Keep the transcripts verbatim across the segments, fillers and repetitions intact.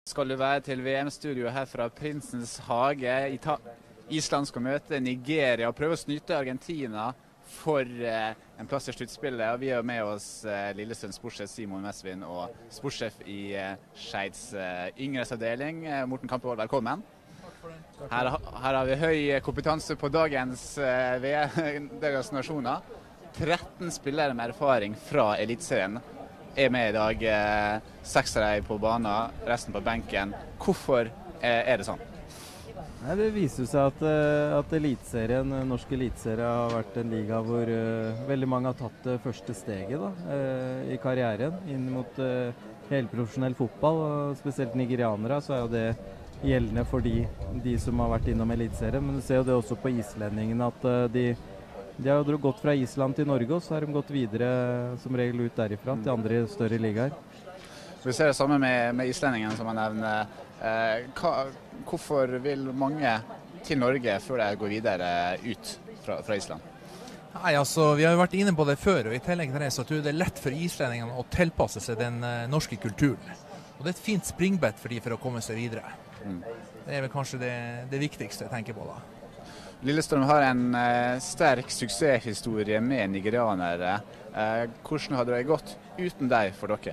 Skal du være til V M-studio her fra Prinsens hage. Ita Island skal møte Nigeria og prøve å snyte Argentina for eh, en plass i sluttspillet. Og vi har med oss eh, Lillestrøm sportssjef Simon Mesvin og sportssjef i eh, Skeids eh, yngresavdeling, eh, Morten Kampevold. Velkommen. Takk for det. Takk for her, her har vi høy kompetanse på dagens eh, V M-deres nasjoner. tretten spillere med erfaring fra Eliteserien er med i dag. Eh, seks av dem på banen, resten på benken. Hvorfor eh, er det sånn? Nei, det viser seg at, at eliteserien, norsk eliteserie har vært en liga hvor uh, veldig mange har tatt det første steget da, uh, i karrieren inn mot uh, helprofesjonell fotball. Og spesielt nigerianere så er jo det gjeldende for de, de som har vært innom eliteserien. Men du ser jo det også på islendingene at uh, de, de har jo gått fra Island til Norge, og så har de gått videre som regel ut derifra til andre større ligaer. Vi ser det samme med, med islendingen som man nevner. Eh, hva, hvorfor vil mange til Norge før de går videre ut fra, fra Island? Nei, altså, vi har jo vært inne på det før, og i tillegg til det så tror jeg det er lett for islendingene å tilpasse seg den uh, norske kulturen. Og det er et fint springbett for de for å komme seg videre. Mm. Det er vel kanskje det, det viktigste jeg tenker på da. Lillestrøm har en uh, sterk suksesshistorie med nigerianere. Uh, hvordan hadde det gått uten deg for dere?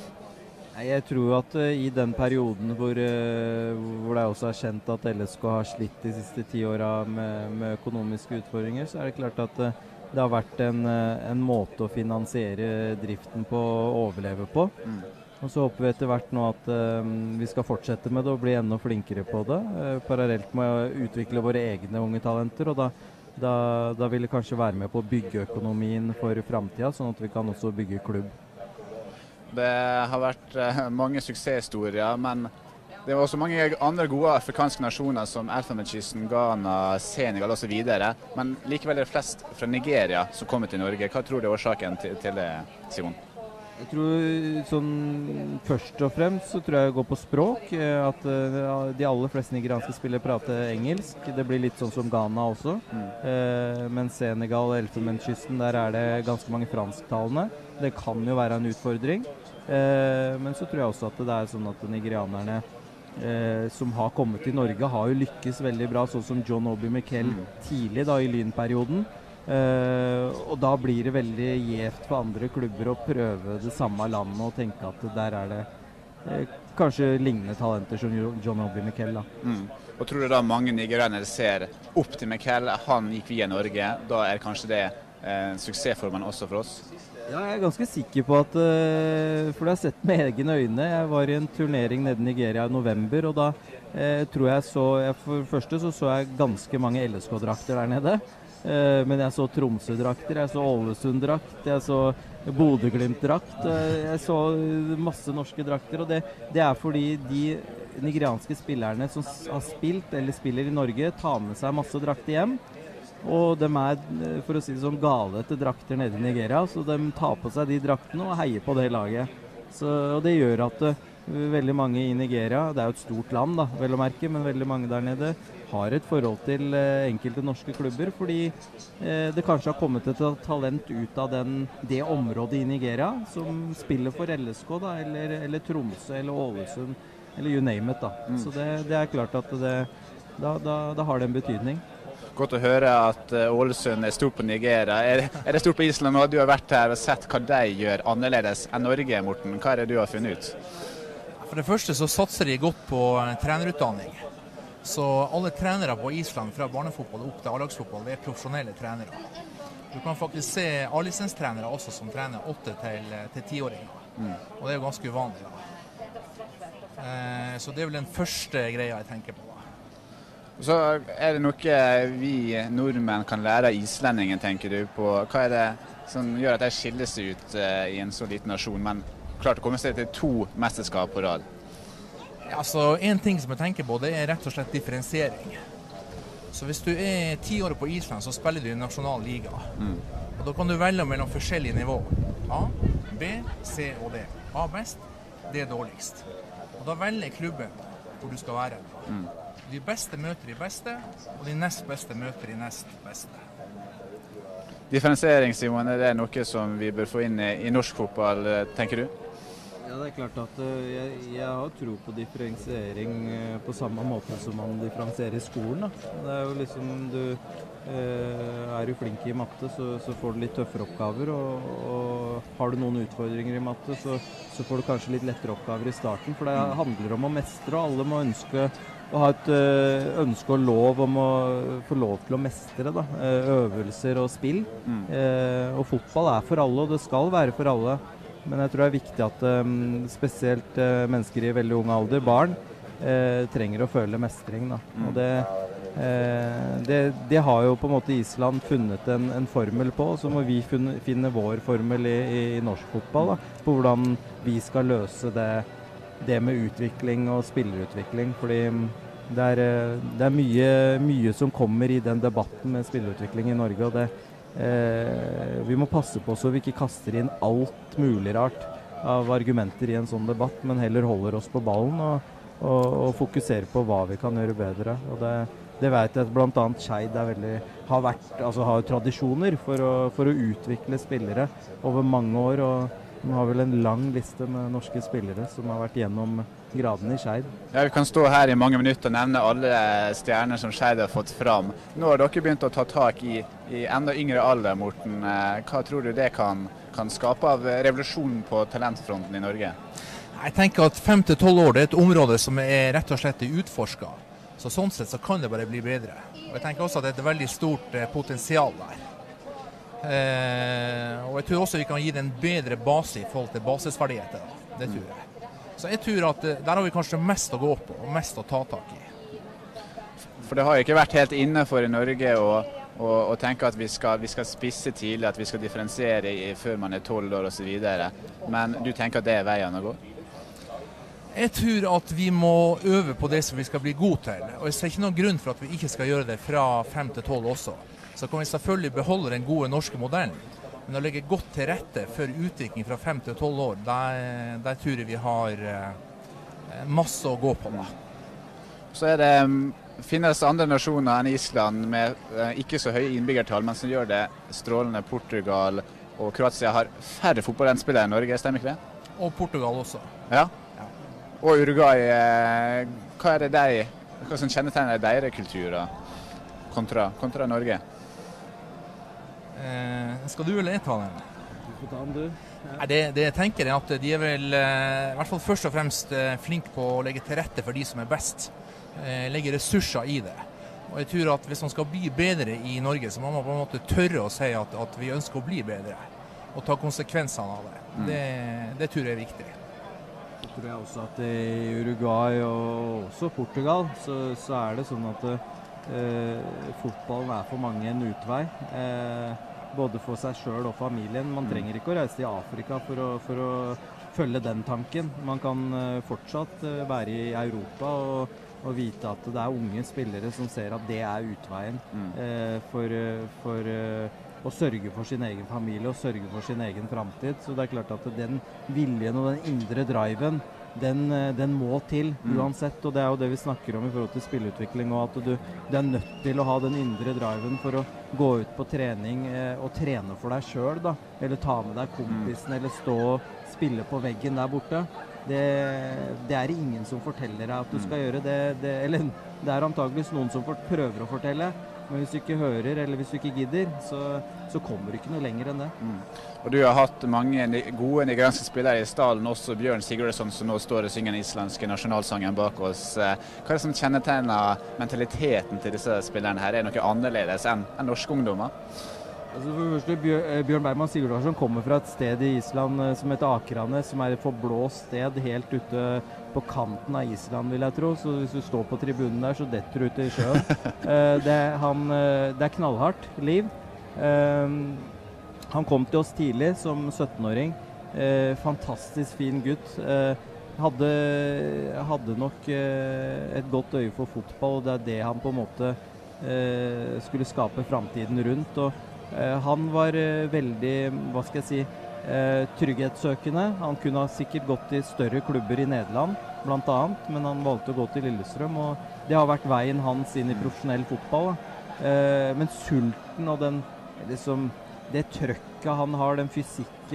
Jeg tror at uh, i den perioden hvor, uh, hvor det også er kjent at L S K har slitt de siste ti åra med, med økonomiske utfordringer, så er det klart at uh, det har vært en, uh, en måte å finansiere driften på å overleve på. Mm. Og så håper vi etter hvert nå at uh, vi skal fortsette med det og bli enda flinkere på det, uh, parallelt med å utvikle våre egne unge talenter. Og da, da, da vil det kanskje være med på å bygge økonomien for framtida, sånn at vi kan også bygge klubb. Det har vært uh, mange suksesshistorier, men det var også mange andre gode afrikanske nasjoner som Elfenbenskysten, Ghana, Senegal og så videre. Men likevel er det flest fra Nigeria som kommer til Norge. Hva tror du er årsaken til, til det, Simon? Jeg tror sånn, først og fremst så tror jeg det går på språk. At uh, de aller fleste nigerianske spillere prater engelsk. Det blir litt sånn som Ghana også. Mm. Uh, men Senegal og Elfenbenskysten, der er det ganske mange fransktalende. Det kan jo være en utfordring. Uh, men så tror jeg også at det er sånn at nigerianerne uh, som har kommet til Norge har jo lykkes veldig bra, sånn som John Obi Mikel mm. tidlig da i Lynperioden. Uh, og da blir det veldig gjevt for andre klubber å prøve det samme landet og tenke at der er det uh, kanskje lignende talenter som John Obi Mikel da. Mm. Og tror du da mange nigerianere ser opp til Mikel, han gikk via Norge, da er kanskje det uh, suksessformen også for oss? Ja, jeg er ganske sikker på at, uh, for det har jeg sett med egne øyne. Jeg var i en turnering nede i Nigeria i november, og da uh, tror jeg så, jeg, for det første så så jeg ganske mange L S K-drakter der nede. Uh, men jeg så Tromsø-drakter, jeg så Ålesund-drakt, jeg så Bodø-Glimt-drakt, uh, jeg så masse norske drakter, og det, det er fordi de nigerianske spillerne som har spilt eller spiller i Norge tar med seg masse drakter hjem. Og de er, for å si det sånn, gale etter drakter nede i Nigeria, så de tar på seg de draktene og heier på det laget. Så, og det gjør at uh, veldig mange i Nigeria, det er jo et stort land da, vel å merke, men veldig mange der nede har et forhold til uh, enkelte norske klubber, fordi uh, det kanskje har kommet et talent ut av den, det området i Nigeria, som spiller for L S K da, eller, eller Tromsø, eller Ålesund, eller you name it da. Mm. Så det, det er klart at det, da, da, da har det en betydning. Godt å høre at Ålesund er stort på Nigeria. Er, er det stort på Island nå? Du har vært her og sett hva de gjør annerledes enn Norge, Morten. Hva er det du har funnet ut? For det første så satser de godt på trenerutdanning. Så alle trenere på Island fra barnefotball opp til A-lagsfotball, det er profesjonelle trenere. Du kan faktisk se A-lisenstrenere også som trener åtte til tiåringer. Mm. Og det er jo ganske uvanlig da. Eh, så det er vel den første greia jeg tenker på da. Så er det noe vi nordmenn kan lære av islendingen, tenker du på? Hva er det som gjør at de skiller seg ut uh, i en så liten nasjon, men klart å komme seg til to mesterskap på rad? Ja, altså, en ting som jeg tenker på, det er rett og slett differensiering. Så hvis du er ti år på Island, så spiller du i nasjonal liga. Mm. Og da kan du velge mellom forskjellige nivåer. A, B, C og D. A best, D dårligst. Og da velger klubben hvor du skal være. Mm. De beste møter de beste, og de nest beste møter de nest beste. Differensiering, Simon, er det noe som vi bør få inn i, i norsk fotball, tenker du? Ja, Ja, det er klart at uh, jeg, jeg har tro på differensiering uh, på samme måte som man differensierer i skolen. Da. Det er jo liksom du uh, er du flink i matte, så, så får du litt tøffere oppgaver. Og, og har du noen utfordringer i matte, så, så får du kanskje litt lettere oppgaver i starten. For det handler om å mestre, og alle må ønske å ha et uh, ønske og lov om å få lov til å mestre da. Uh, øvelser og spill. Mm. Uh, og fotball er for alle, og det skal være for alle. Men jeg tror det er viktig at um, spesielt uh, mennesker i veldig ung alder, barn, uh, trenger å føle mestring. Da. Mm. Og det, uh, det, det har jo på en måte Island funnet en, en formel på, så må vi finne, finne vår formel i, i, i norsk fotball, da, på hvordan vi skal løse det, det med utvikling og spillerutvikling. Fordi det er, det er mye, mye som kommer i den debatten med spillerutvikling i Norge, og det Eh, vi må passe på så vi ikke kaster inn alt mulig rart av argumenter i en sånn debatt, men heller holder oss på ballen og, og, og fokuserer på hva vi kan gjøre bedre. Og det, det vet jeg at blant annet Skeid er veldig, har, vært, altså har tradisjoner for å, for å utvikle spillere over mange år, og de har vel en lang liste med norske spillere som har vært gjennom gradene i Skeid. Ja, vi kan stå her i mange minutter og nevne alle stjerner som Skeid har fått fram. Nå har dere begynt å ta tak i, i enda yngre alder, Morten. Hva tror du det kan, kan skape av revolusjon på talentfronten i Norge? Jeg tenker at fem til tolv år det er et område som er rett og slett utforsket. Så sånn sett så kan det bare bli bedre. Og jeg tenker også at det er et veldig stort eh, potensial der. Eh, og jeg tror også vi kan gi det en bedre base i forhold til basisferdigheter. Det tror jeg. Så jeg tror at der har vi kanskje mest å gå på, og mest å ta tak i. For det har jo ikke vært helt innenfor i Norge å, å, å tenke at vi skal, vi skal spisse tidlig, at vi skal differensiere i, før man er tolv år og så videre. Men du tenker at det er veien å gå? Jeg tror at vi må øve på det som vi skal bli gode til. Og jeg ser ikke noen grunn for at vi ikke skal gjøre det fra fem til tolv også. Så kan vi selvfølgelig beholde den gode norske modellen. Men å legge godt til rette for utvikling fra fem til tolv år, der, der tror jeg vi har eh, masse å gå på. Da. Så er det, finnes andre nasjoner enn Island med eh, ikke så høye innbyggertall, men som gjør det strålende. Portugal og Kroatia har færre fotballspillere enn Norge, stemmer ikke det? Og Portugal også. Ja. Ja. Og Uruguay, eh, hva er det de, hva som kjennetegner deres kulturer kontra, kontra Norge? Eh, skal du eller jeg ta den? Du får ta den, du. Ja. Nei, det, det jeg tenker er at de er vel eh, i hvert fall først og fremst eh, flinke på å legge til rette for de som er best. Eh, legge ressurser i det. Og jeg tror at hvis man skal bli bedre i Norge, så må man på en måte tørre å si at, at vi ønsker å bli bedre. Og ta konsekvensene av det. Mm. Det. Det tror jeg er viktig. Så tror jeg også at i Uruguay og også Portugal, så, så er det sånn at Uh, fotballen er for mange en utvei, uh, både for seg selv og familien. Man trenger ikke å reise til Afrika for å, for å følge den tanken. Man kan uh, fortsatt uh, være i Europa og, og vite at det er unge spillere som ser at det er utveien mm. uh, for, uh, for uh, å sørge for sin egen familie og sørge for sin egen fremtid. Så det er klart at den viljen og den indre driven Den, den må til uansett, og det er jo det vi snakker om i forhold til spillutvikling, og at du, du er nødt til å ha den indre driven for å gå ut på trening eh, og trene for deg selv da, eller ta med deg kompisen, mm. eller stå og spille på veggen der borte. Det, det er ingen som forteller deg at du skal mm. gjøre det, det, eller det er antageligvis noen som for, prøver å fortelle, men hvis du ikke hører, eller hvis du ikke gidder, så, så kommer du ikke noe lenger enn det. Mm. Og du har hatt mange gode nigerianske spillere i stallen, også Bjørn Sigurdsson, som nå står og synger den islandske nasjonalsangen bak oss. Hva er det som kjennetegner mentaliteten til disse spillerne her? Er det noe annerledes enn, enn norske ungdommer? Altså for det første, Bjørn Bergman Sigurdsson kommer fra et sted i Island som heter Akranes, som er et forblåst sted helt ute på kanten av Island, vil jeg tro. Så hvis du står på tribunen der, så detter du ut i sjøen. det, han, det er knallhardt liv. Han kom til oss tidlig som syttenåring. Fantastisk fin gutt. Hadde, hadde nok et godt øye for fotball, og det er det han på en måte skulle skape fremtiden rundt. Og han var veldig, hva skal jeg si, trygghetssøkende. Han kunne ha sikkert gått i større klubber i Nederland, blant annet, men han valgte å gå til Lillestrøm, og det har vært veien hans inn i profesjonell fotball. Men sulten og den, liksom, det trøkket han har, den fysikken,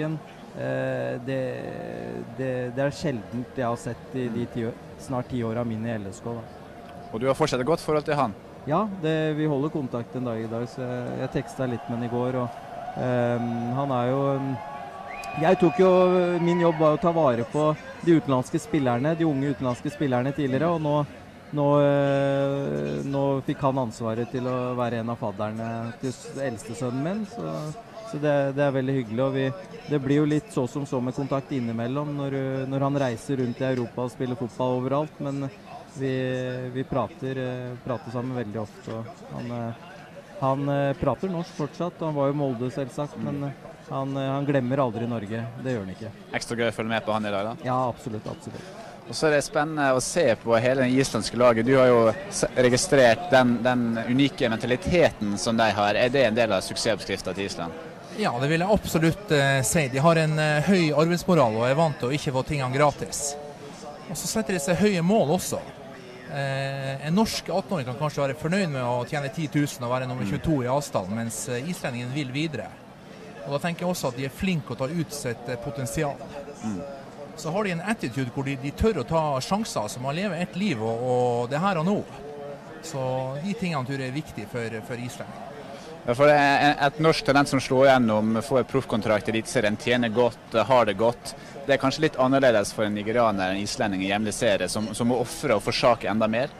Eh, det, det, det er sjeldent jeg har sett i de ti, snart ti årene mine i L S K. Da. Og du har fortsatt et godt forhold til han? Ja, det, vi holder kontakt en dag i dag, så jeg, jeg tekstet litt med han i går. Og um, han er jo um, jeg tok jo, min jobb var å ta vare på de utenlandske spillerne, de unge utenlandske spillerne tidligere, og nå, nå, øh, nå fikk han ansvaret til å være en av fadderne til eldste sønnen min, så, så det, det er veldig hyggelig. Og vi, det blir jo litt så som så med kontakt innimellom når, når han reiser rundt i Europa og spiller fotball overalt, men vi, vi prater, prater sammen veldig ofte. Han, han prater norsk fortsatt, han var jo Molde selvsagt, men Han, han glemmer aldri Norge, det gjør han ikke. Ekstra gøy å følge med på han i dag da? Ja, absolutt, absolutt. Og så er det spennende å se på hele det islandske laget. Du har jo registrert den, den unike mentaliteten som de har. Er det en del av suksessoppskriften til Island? Ja, det vil jeg absolutt uh, si. De har en uh, høy arbeidsmoral og er vant til å ikke få tingene gratis. Og så setter de seg høye mål også. Uh, en norsk atten-åring kan kanskje være fornøyd med å tjene ti tusen og være nummer tjueto i avstand, mens uh, islendingen vil videre. Og da tenker jeg også at de er flinke å ta ut sitt potensial. Mm. Så har de en attitude hvor de, de tør å ta sjanser, som man lever et liv, og, og det her og nå. Så de tingene tror jeg er viktige for, for Island. Ja, for det er et norsk talent som slår gjennom, får proffkontrakt i Eliteserien, tjener godt, har det godt. Det er kanskje litt annerledes for en nigerianer enn islending i hjemlig serie, som, som må offre og forsake enda mer?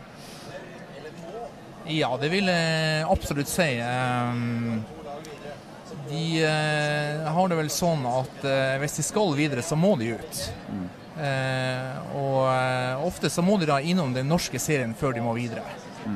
Ja, det vil jeg absolutt si. Um, De eh, har det vel sånn at eh, hvis de skal videre, så må de ut. Mm. Eh, og eh, ofte så må de da innom den norske serien før de må videre. Mm.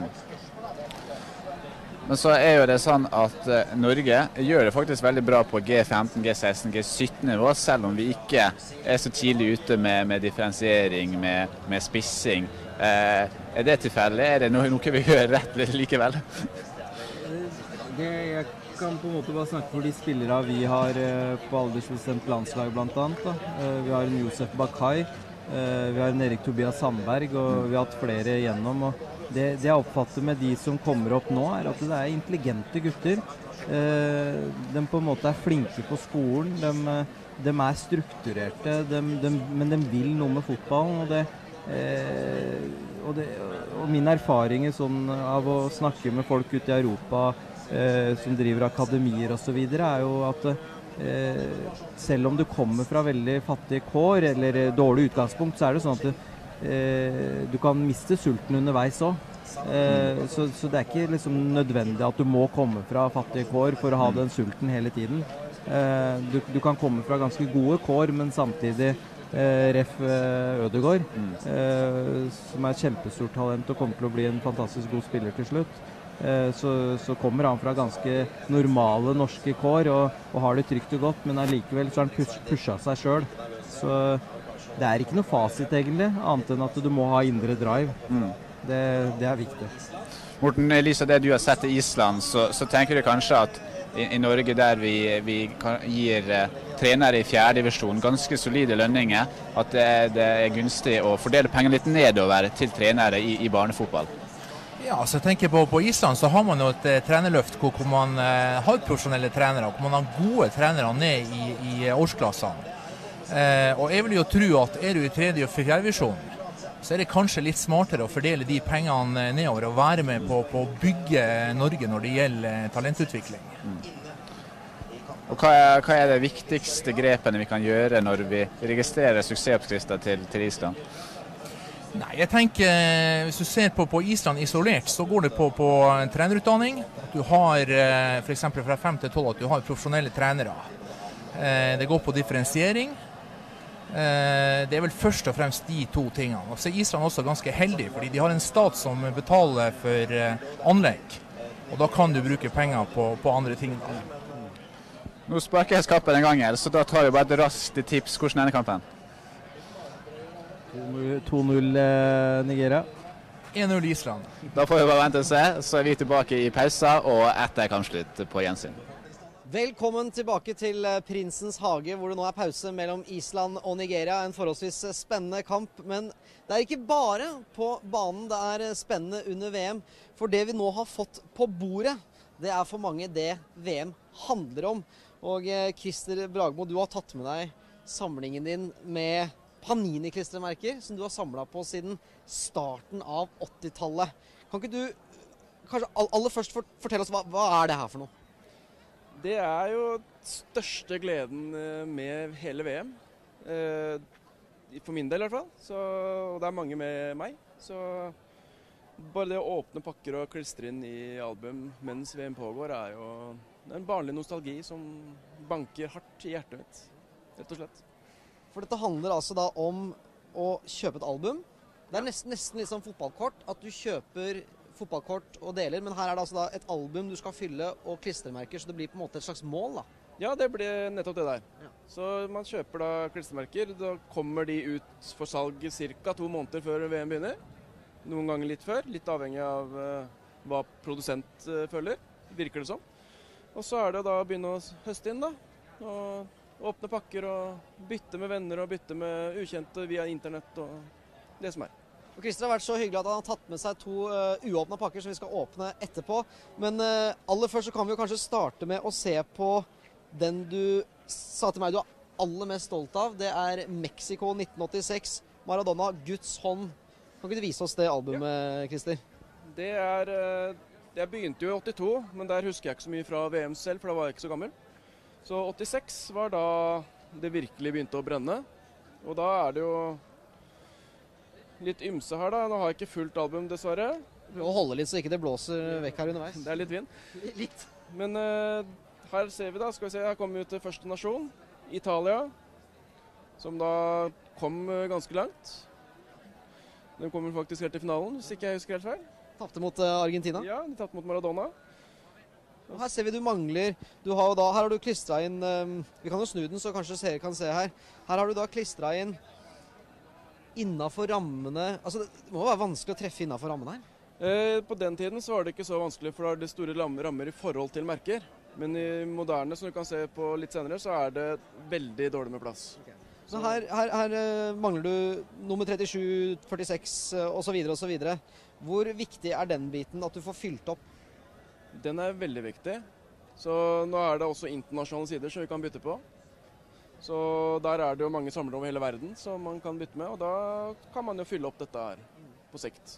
Men så er jo det sånn at eh, Norge gjør det faktisk veldig bra på G femten, G seksten, G sytten nivå, selv om vi ikke er så tidlig ute med, med differensiering, med, med spissing. Eh, er det tilfeldig? Er det noe, noe vi gjør rett likevel? det jeg kan på en måte bare snakke for de spillere vi har uh, på aldersbestemt landslag blant annet. Da. Uh, vi har en Josef Bakai, uh, vi har en Erik Tobias Sandberg, og vi har hatt flere igjennom. Og det, det jeg oppfatter med de som kommer opp nå, er at det er intelligente gutter. Uh, de på en måte er flinke på skolen, de, de er strukturerte, de, de, men de vil noe med fotballen. Og, det, uh, og, det, og min erfaring sånn, av å snakke med folk ute i Europa, Eh, som driver akademier og så videre, er jo at eh, selv om du kommer fra veldig fattige kår eller eh, dårlig utgangspunkt, så er det sånn at eh, du kan miste sulten underveis også. Eh, så, så det er ikke liksom nødvendig at du må komme fra fattige kår for å ha den sulten hele tiden. Eh, du, du kan komme fra ganske gode kår, men samtidig eh, ref Ødegaard, eh, som er et kjempestort talent og kommer til å bli en fantastisk god spiller til slutt. Så, så kommer han fra ganske normale norske kår og, og har det trygt og godt, men allikevel så har han push, pusha seg selv. Så det er ikke noe fasit egentlig, annet enn at du må ha indre drive. Mm. Det, det er viktig. Morten, i lys av det du har sett i Island, så, så tenker du kanskje at i, i Norge der vi, vi kan, gir eh, trenere i fjerde divisjon ganske solide lønninger, at det, det er gunstig å fordele penger litt nedover til trenere i, i barnefotball? Ja, så jeg tenker på, på Island så har man jo et eh, trenerløft hvor, hvor man eh, har profesjonelle trenere, hvor man har gode trenere ned i, i årsklassene. Eh, og jeg vil jo tro at er du i tredje og fjerde divisjon, så er det kanskje litt smartere å fordele de pengene nedover og være med på, på å bygge Norge når det gjelder talentutvikling. Mm. Og hva er, hva er det viktigste grepene vi kan gjøre når vi registrerer suksessoppskrifter til, til Island? Nei, jeg tenker, hvis du ser på, på Island isolert, så går det på, på trenerutdanning. At du har, for eksempel fra fem til tolv, at du har profesjonelle trenere. Det går på differensiering. Det er vel først og fremst de to tingene. Og så er Island også ganske heldig, fordi de har en stat som betaler for anlegg. Og da kan du bruke penger på, på andre ting. Nå sparker jeg skapen en gang, så da tar vi bare et raskt tips. Hvordan er denne kampen? to null eh, Nigeria. en null Island. Da får vi bare vente og se, så er vi tilbake i pausa og etter kampslutt på gjensyn. Velkommen tilbake til Prinsens hage, hvor det nå er pause mellom Island og Nigeria. En forholdsvis spennende kamp, men det er ikke bare på banen det er spennende under V M. For det vi nå har fått på bordet, det er for mange det V M handler om. Og Christer Bragmo, du har tatt med deg samlingen din med Panini-klistremerker som du har samlet på siden starten av åttitallet. Kan ikke du kanskje aller først fortelle oss hva, hva er det her for noe? Det er jo største gleden med hele V M. For min del i hvert fall. Så, og det er mange med meg. Så bare det å åpne pakker og klistre inn i album mens V M pågår, er jo en barnlig nostalgi som banker hardt i hjertet mitt, rett og slett. For dette handler altså da om å kjøpe et album. Det er nesten, nesten litt som fotballkort, at du kjøper fotballkort og deler, men her er det altså da et album du skal fylle og klistremerker, så det blir på en måte et slags mål da. Ja, det blir nettopp det der. Ja. Så man kjøper da klistremerker, da kommer de ut for salg cirka to måneder før V M begynner. Noen ganger litt før, litt avhengig av uh, hva produsent uh, føler, virker det som. Og så er det da å begynne å høste inn da, og åpne pakker og bytte med venner og bytte med ukjente via internett og det som er. Og Christer har vært så hyggelig at han har tatt med seg to uh, uåpna pakker som vi skal åpne etterpå. Men uh, aller først så kan vi jo kanskje starte med å se på den du sa til meg du er aller mest stolt av. Det er Mexico nitten åttiseks, Maradona, Guds hånd. Kan ikke du vise oss det albumet, Christer? Det er, uh, jeg begynte jo i åttito, men der husker jeg ikke så mye fra V M selv, for da var jeg ikke så gammel. Så åttiseks var da det virkelig begynte å brenne, og da er det jo litt ymse her da. Nå har jeg ikke fullt album dessverre. Du må holde litt så ikke det blåser vekk her underveis. Det er litt vind. Litt. Men uh, her ser vi da, skal vi se, her kommer vi til første nasjon, Italia, som da kom uh, ganske langt. Den kommer faktisk helt til finalen, hvis ikke jeg husker helt feil. Tapte mot uh, Argentina? Ja, de tapte mot Maradona. Og her ser vi du mangler, du har jo da, her har du klistret inn, um, vi kan jo snu den så kanskje seere kan se her. Her har du da klistret inn innenfor rammene, altså det må være vanskelig å treffe innenfor rammene her. Eh, på den tiden så var det ikke så vanskelig, for da er det store rammer i forhold til merker. Men i moderne, som du kan se på litt senere, så er det veldig dårlig med plass. Okay. Så her, her, her uh, mangler du nummer trettisju, førtiseks uh, og så videre og så videre. Hvor viktig er den biten at du får fylt opp? Den er veldig viktig. Så nå er det også internasjonale sider som vi kan bytte på. Så der er det jo mange samlere over hele verden som man kan bytte med, og da kan man jo fylle opp dette her på sikt.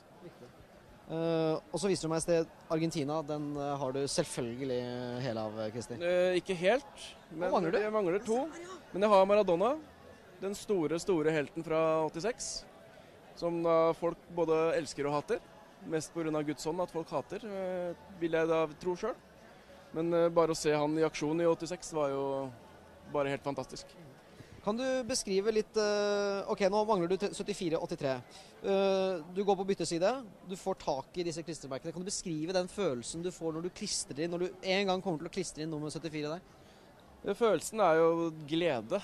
Uh, og så viser du meg et sted Argentina, den uh, har du selvfølgelig hele av, Christer. Eh, ikke helt, men mangler du? jeg mangler to. Men jeg har Maradona, den store, store helten fra åttiseks, som da folk både elsker og hater. Mest på grunn av Guds hånd at folk hater, eh, vil jeg da tro selv. Men eh, bare å se han i aksjon i åttiseks var jo bare helt fantastisk. Kan du beskrive litt, uh, ok nå mangler du syttifire åttitre. Uh, du går på bytteside, du får tak i disse klistremerkene. Kan du beskrive den følelsen du får når du klistrer inn, når du en gang kommer til å klistre inn nummer syttifire der? Ja, følelsen er jo glede,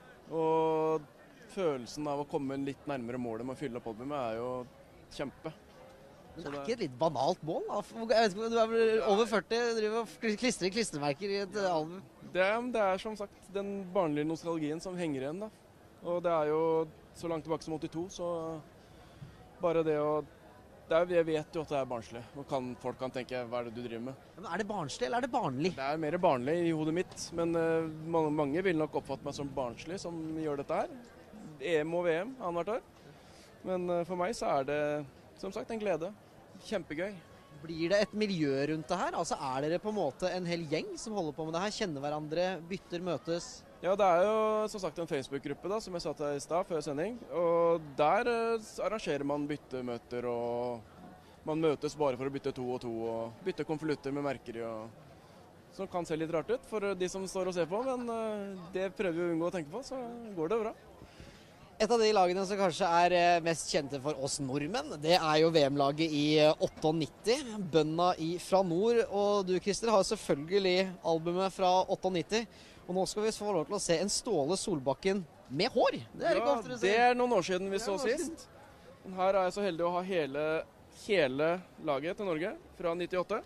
og følelsen av å komme litt nærmere målet med å fylle opp albumet er jo kjempe. Men det er ikke et litt banalt mål? Da? Jeg vet ikke, du er vel over førti, driver og klistrer klistremerker i et album. Det er, det er som sagt den barnlige nostalgien som henger igjen da. Og det er jo så langt tilbake som åttito, så bare det å... Det er, jeg vet jo at det er barnslig, og kan, folk kan tenke, hva er det du driver med? Men er det barnslig, eller er det barnlig? Det er mer barnlig i hodet mitt, men uh, mange, mange vil nok oppfatte meg som barnslig som gjør dette her. E M og V M, annethvert år. Men uh, for meg så er det, som sagt, en glede. Kjempegøy. Blir det et miljø rundt det her? Altså er dere på en måte en hel gjeng som holder på med det her? Kjenner hverandre, bytter, møtes? Ja, det er jo som sagt en Facebook-gruppe da, som jeg satt her i stad før sending. Og der uh, arrangerer man byttemøter, og man møtes bare for å bytte to og to, og bytte konvolutter med merker i. Og som kan se litt rart ut for de som står og ser på, men uh, det prøver vi å unngå å tenke på, så går det bra. Et av de lagene som kanskje er mest kjente for oss nordmenn, det er jo V M-laget i nittiåtte. Bønna i fra nord. Og du, Christer, har selvfølgelig albumet fra nittiåtte. Og nå skal vi få lov til å se en Ståle Solbakken med hår. Det er ikke ofte du ser. Det er noen år siden vi så sist. Men her er jeg så heldig å ha hele, hele laget til Norge fra nittiåtte.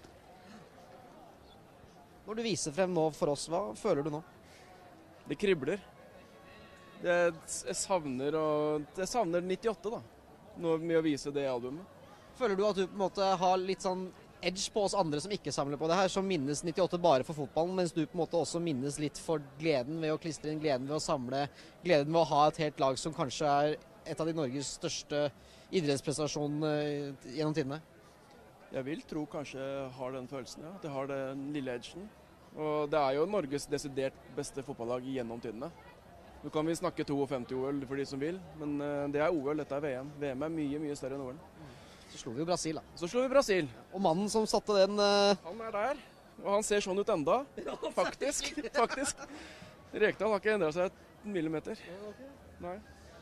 Når du viser frem nå for oss, hva føler du nå? Det kribler. Jeg, jeg savner og, jeg savner nittiåtte da, nå med å vise det albumet. Føler du at du på en måte har litt sånn edge på oss andre som ikke samler på det her, som minnes nittiåtte bare for fotballen, mens du på en måte også minnes litt for gleden ved å klistre inn, gleden ved å samle, gleden ved å ha et helt lag som kanskje er et av de Norges største idrettsprestasjoner gjennom tidene? Jeg vil tro kanskje jeg har den følelsen, ja. At jeg har den lille edgen. Og det er jo Norges desidert beste fotballag gjennom tidene. Nå kan vi snakke femti-to O L for de som vil, men det er O L, dette er V M. V M er mye, mye større enn O L. Så slo vi jo Brasil, da. Så slo vi Brasil. Og mannen som satte den uh... Han er der, og han ser sånn ut enda. Faktisk, faktisk. Rekdal har ikke endret seg et millimeter. Nei.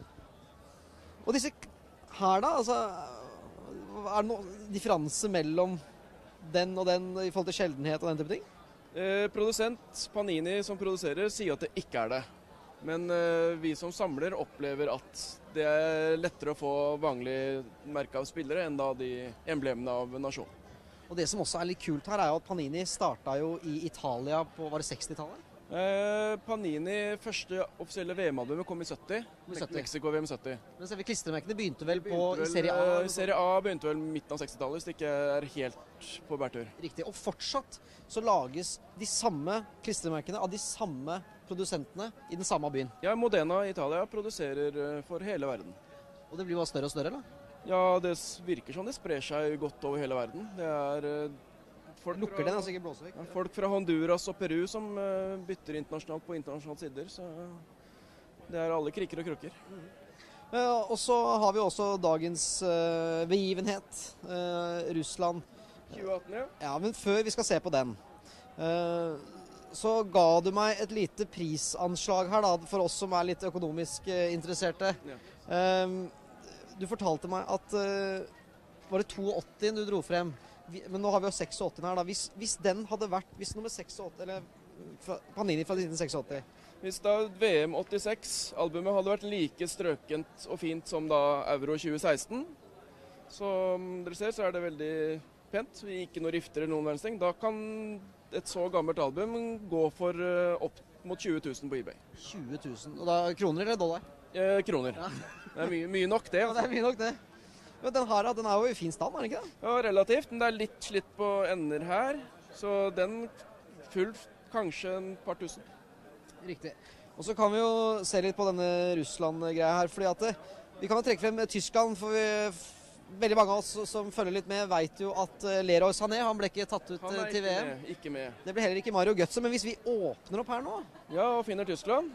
Og disse her da, altså, er det noen differanse mellom den og den i forhold til sjeldenhet og den type ting? Eh, produsent Panini som produserer sier at det ikke er det. Men eh, vi som samler opplever at det er lettere å få vanlig merke av spillere enn da de emblemene av nasjonen. Og det som også er litt kult her er jo at Panini startet jo i Italia på, var det seksti-tallet? Eh, Panini, første offisielle V M-albumet kom i sytti. sytti. Mexico V M sytti. Men selve klistremerkene begynte vel på Begynte vel, i Serie A? eh, Serie A begynte vel midten av seksti-tallet, hvis det ikke er helt på bærtur. Riktig. Og fortsatt så lages de samme klistremerkene av de samme produsentene i den samme byen. Ja, Modena i Italia produserer eh, for hele verden. Og det blir bare større og større, eller? Ja, det s- virker som det sprer seg godt over hele verden. Det er eh, folk Lukker den, altså ikke blåser vekk? Ja, folk fra Honduras og Peru som uh, bytter internasjonalt på internasjonale sider, så det er alle krikker og krukker. Uh, og så har vi også dagens uh, begivenhet, uh, Russland. tjue atten, ja. Ja, men før vi skal se på den, uh, så ga du meg et lite prisanslag her da, for oss som er litt økonomisk uh, interesserte. Ja. Um, du fortalte meg at, uh, var det åttito du dro frem? Vi, men nå har vi jo åttiseks her da. Hvis, hvis den hadde vært, hvis nummer åttiseks, eller fra, Panini fra nitten åttiseks. Hvis da V M åttiseks-albumet hadde vært like strøkent og fint som da Euro tjue seksten, som dere ser, så er det veldig pent. Vi ikke noe rifter eller noen verdens ting. Da kan et så gammelt album gå for uh, opp mot tjue tusen på eBay. tjue tusen. Og da kroner eller dollar? Eh, kroner. Ja. Det er mye, mye nok det. Ja, det er mye nok det. Men den her, den er jo i fin stand, er den ikke det? Ja, relativt. Men det er litt slitt på ender her. Så den full kanskje en par tusen. Riktig. Og så kan vi jo se litt på denne Russland-greia her, fordi at det, vi kan jo trekke frem Tyskland, for vi, veldig mange av oss som følger litt med, vet jo at Leroy Sané, han ble ikke tatt ut Han er til ikke V M. med, ikke med. Det ble heller ikke Mario Götze, men hvis vi åpner opp her nå, Ja, og finner Tyskland.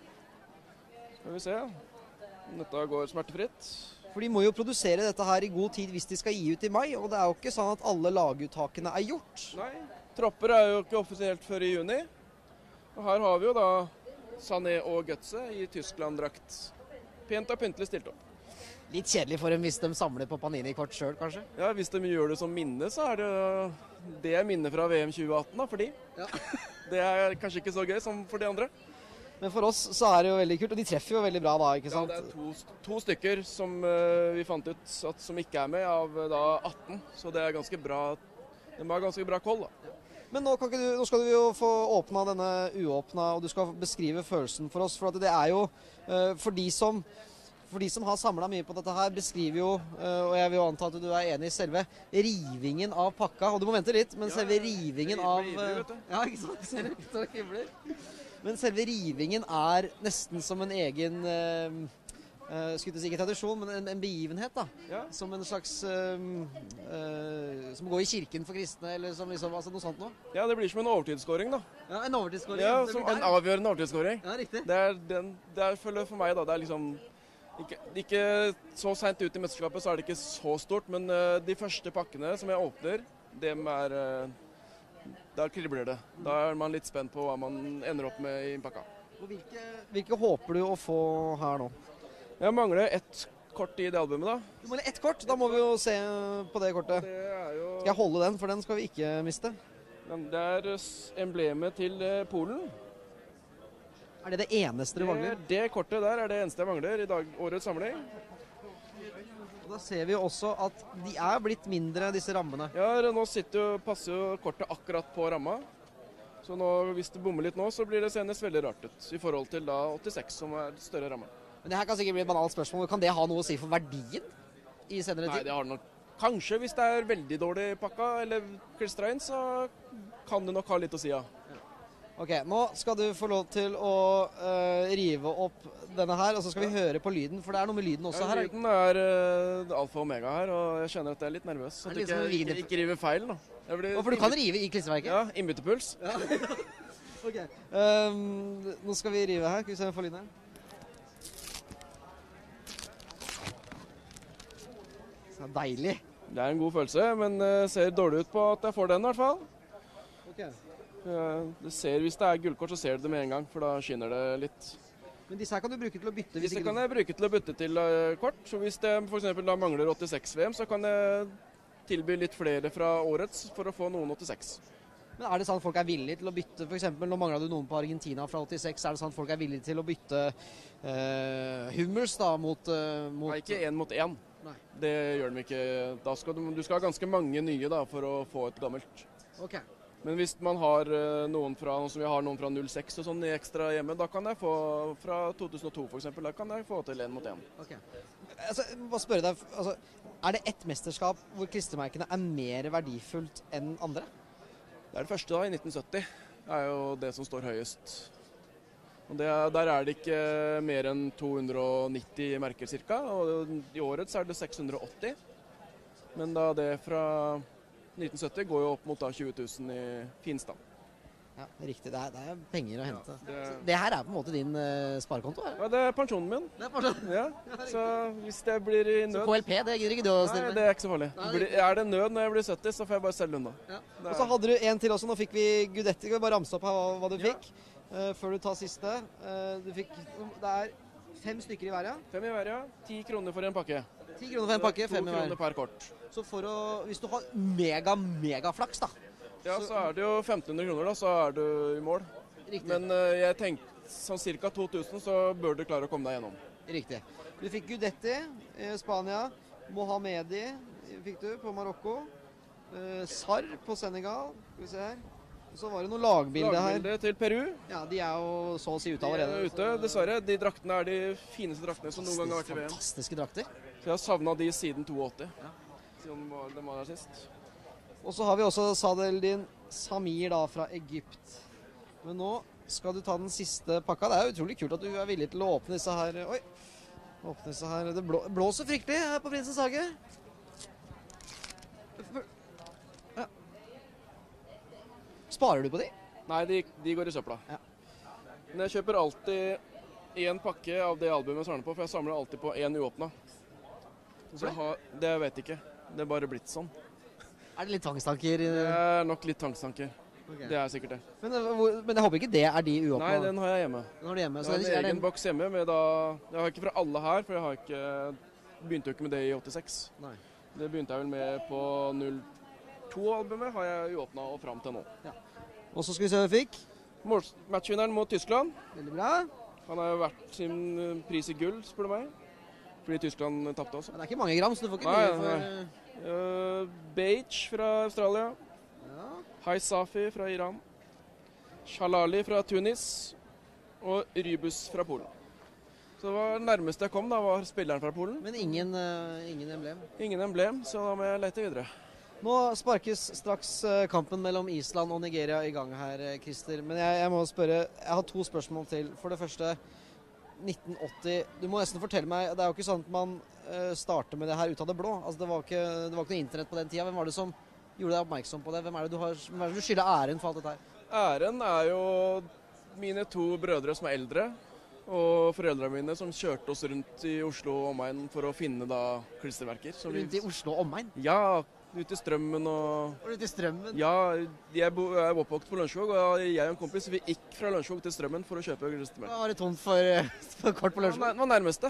Skal vi se. Dette går smertefritt. for de må jo produsere dette her i god tid hvis de skal gi ut i mai, og det er jo ikke sånn at alle laguttakene er gjort. Nei, tropper er jo ikke offisielt før i juni. Og her har vi jo da Sané og Götze i Tyskland-drakt. Pent og pyntelig stilt opp. Litt kjedelig for dem hvis de samler på Panini-kort selv, kanskje. Ja, hvis de gjør det som minne, så er det det er minne fra V M tjue atten da, for de. Ja. Det er kanskje ikke så gøy som for de andre. Men for oss så er det jo veldig kult, og de treffer jo veldig bra da, ikke Ja, sant? det er to, to stykker som uh, vi fant ut at, som ikke er med, av uh, da atten. Så det er ganske bra. De har ganske bra koll, da. Men nå, kan ikke du, nå skal du jo få åpna denne uåpna, og du skal beskrive følelsen for oss. For at det er jo, uh, for de som, for de som har samlet mye på dette her, beskriver jo, uh, og jeg vil jo anta at du er enig i selve rivingen av pakka. Og du må vente litt, men Ja, selve ja. rivingen Jeg av... blir ivrig, vet du. Ja, ikke sant? Ser du? Står og himler. Men selve rivingen er nesten som en egen, uh, uh, skulle ikke si ikke tradisjon, men en, en begivenhet da. Ja. Som en slags, uh, uh, som går i kirken for kristne, eller som liksom, altså noe sånt noe. Ja, det blir som en overtidsskåring, da. Ja, en overtidsskåring. Ja, Det som blir en der. avgjørende overtidsskåring. Ja, riktig. Det er den, det er føler for meg, da. Det er liksom ikke, ikke så seint ut i mesterskapet, så er det ikke så stort. Men uh, de første pakkene som jeg åpner, dem er uh, Da kribler det. Da er man litt spent på hva man ender opp med i pakka. Og hvilke, hvilke håper du å få her nå? Jeg mangler ett kort i det albumet, da. Du må ha ett kort, da må vi jo se på det kortet. Det er jo Skal jeg holde den, for den skal vi ikke miste. Men det er s- emblemet til eh, Polen. Er det det eneste du Det, mangler? det kortet der er det eneste jeg mangler i dag, årets samling. Og da ser vi jo også at de er blitt mindre, disse rammene. Ja, nå sitter jo, passer jo kortet akkurat på ramma. Så nå, hvis det bommer litt nå, så blir det senest veldig rart ut. I forhold til da åttiseks, som er større ramme. Men det her kan sikkert bli et banalt spørsmål. Kan det ha noe å si for verdien i senere Nei, tid? det har det nok Kanskje hvis det er veldig dårlig pakka eller klistra inn, så kan det nok ha litt å si, ja. Ok, nå skal du få lov til å uh, rive opp denne her, og så skal vi høre på lyden, for det er noe med lyden også ja, her. Lyden er uh, alfa og omega her, og jeg kjenner at jeg er litt nervøs. Så at litt jeg ikke, ikke, ikke river feil, da. Og for du kan rive i klistreverket? Ja, innbytterpuls. Ja. Ok, um, nå skal vi rive her. Skal vi se om vi får lyden her. Det er deilig. Det er en god følelse, men det uh, ser dårlig ut på at jeg får den i hvert fall. Ok. Det ser, hvis det er gullkort, så ser du det med en gang, for da skinner det litt. Men disse her kan du bruke til å bytte? Disse kan jeg bruke til å bytte til uh, kort. Så hvis det for eksempel da mangler åttiseks V M, så kan jeg tilby litt flere fra årets for å få noen åttiseks. Men er det sånn at folk er villige til å bytte? For eksempel, nå manglet du noen på Argentina fra åttiseks. Er det sånn at folk er villige til å bytte uh, Hummels da mot, uh, mot... Nei, ikke én mot én. Nei. Det gjør de ikke. Da skal du, du skal ha ganske mange nye da, for å få et gammelt. Ok. Men hvis man har noen fra, som jeg har noen fra null seks og sånn i ekstra hjemme, da kan jeg få fra to tusen og to for eksempel, da kan jeg få til én mot én. Ok. Altså, bare spørre deg, altså, er det ett mesterskap hvor klistremerkene er mer verdifullt enn andre? Det er det første da, i nitten sytti. Det er jo det som står høyest. Og det, der er det ikke mer enn to hundre og nitti merker cirka, og i året så er det seks hundre og åtti. Men da det fra nitten sytti går jo opp mot da tjue tusen i Finstad. Ja, riktig. Det er, det er penger å hente. Ja, det... det her er på en måte din uh, sparekonto? Er det? Ja, det er pensjonen min. Det er pensjonen. Ja, så hvis det blir i nød... Så K L P, det gidder ikke du å stille med? Nei, det er ikke så farlig. Blir, er det nød når jeg blir sytti, så får jeg bare selge unna. Ja. Og så hadde du en til også. Nå fikk vi Gudetti. Skal vi bare ramse opp her hva, hva du fikk? Ja. Uh, før du tar siste. Uh, du fikk... Det er fem stykker i hver, ja? Fem i hver, ja. Ti kroner for en pakke. Ti kroner for en pakke, fem i hver. To kroner per kort. Så for å, hvis du har mega, mega flaks da. Ja, så, så er det jo femten hundre kroner da, så er du i mål. Riktig. Men uh, jeg tenkte sånn cirka to tusen, så bør du klare å komme deg gjennom. Riktig. Du fikk Gudetti i Spania, Mohamedi fikk du på Marokko, uh, Sarr på Senegal, skal vi se her. Og så var det noen lagbilder her. Lagbilder til Peru. Ja, de er jo så å si ute allerede. De er ute, dessverre. De draktene er de fineste draktene som noen gang har vært i V M. Fantastiske drakter. Så jeg har savnet de siden åtti. Ja. Siden de var der sist. Og så har vi også Sadeldin Samir da fra Egypt. Men nå skal du ta den siste pakka. Det er utrolig kult at du er villig til å åpne disse her. Oi, åpne disse her. Det blå, blåser fryktelig her på Prinsens hage. Ja. Sparer du på de? Nei, de, de går i søpla. Ja. Men jeg kjøper alltid en pakke av det albumet jeg samler på, for jeg samler alltid på en uåpna. Så jeg har, det vet jeg ikke. Det er bare blitt sånn. Er det litt tvangstanker? Det er nok litt tvangstanker. Okay. Det er sikkert det. Men, men jeg håper ikke det er de uåpna? Nei, den har jeg hjemme. Den har du hjemme. Så jeg har en egen boks hjemme med da... Jeg har ikke fra alle her, for jeg har ikke... Begynte jo ikke med det i åttiseks. Nei. Det begynte jeg vel med på null to-albumet, har jeg uåpna og fram til nå. Ja. Og så skal vi se hva vi fikk. Matchvinneren mot Tyskland. Veldig bra. Han har jo vært sin pris i gull, spør du meg. Fordi Tyskland tappte også. Men det er ikke mange gram, så du får ikke mye for... Uh, Beige fra Australia. Ja. Haisafi fra Iran. Shalali fra Tunis. Og Rybus fra Polen. Så det var nærmest jeg kom da, var spilleren fra Polen. Men ingen, uh, ingen emblem? Ingen emblem, så da må jeg lete videre. Nå sparkes straks uh, kampen mellom Island og Nigeria i gang her, Christer. Men jeg, jeg må spørre, jeg har to spørsmål til. For det første... nitten åtti, du må nesten fortelle meg, det er jo ikke sånn at man uh, starter med det her ut av det blå. Altså det var ikke, det var ikke noe internett på den tida. Hvem var det som gjorde deg oppmerksom på det? Hvem er det du, har, hvem er det du skylder æren for alt dette her? Æren er jo mine to brødre som er eldre, og foreldrene mine som kjørte oss rundt i Oslo og omegn for å finne da klistremerker. Rundt i Oslo og omegn? Ja, ute i Strømmen og... Ute i Strømmen? Ja, jeg er oppvokst på Lørenskog, og jeg og en kompis vi gikk fra Lørenskog til Strømmen for å kjøpe klistremerker. Da var det tomt for, for kort på Lørenskog? Ja, det var nærmeste.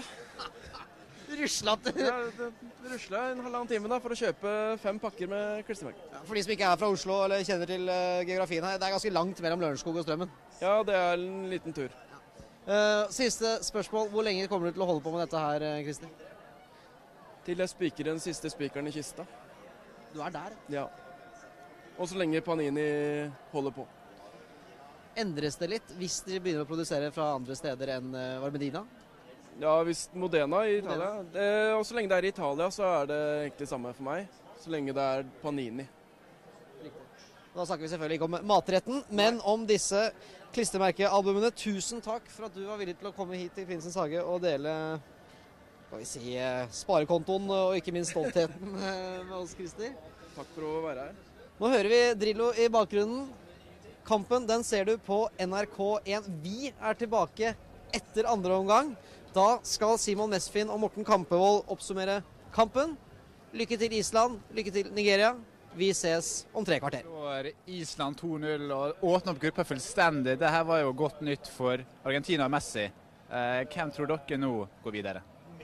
Ruslet? Ja, det ruslet en halvannen time da for å kjøpe fem pakker med klistremerker. Ja, for de som ikke er fra Oslo eller kjenner til uh, geografien her, det er ganske langt mellom Lørenskog og Strømmen? Ja, det er en liten tur. Ja. Uh, siste spørsmål, hvor lenge kommer du til å holde på med dette her, Christer? Til jeg spiker den siste spikeren i kista. Du er der? Ja. Og så lenge Panini holder på. Endres det litt hvis de begynner å produsere fra andre steder enn uh, var det Medina? Ja, hvis Modena i Italia. Det, og så lenge det er i Italia, så er det egentlig samme for meg. Så lenge det er Panini. Da snakker vi selvfølgelig ikke om matretten, men om disse klistremerkealbumene. Tusen takk for at du var villig til å komme hit til Prinsens hage og dele, skal vi si, sparekontoen og ikke minst stoltheten med oss, Christer. Takk for å være her. Nå hører vi Drillo i bakgrunnen. Kampen, den ser du på N R K én. Vi er tilbake etter andre omgang. Da skal Simon Mesfin og Morten Kampevold oppsummere kampen. Lykke til Island, lykke til Nigeria. Vi ses om tre kvarter. Island to null og åpner opp gruppa fullstendig. Dette var jo godt nytt for Argentina og Messi. Eh, hvem tror dere nå går videre?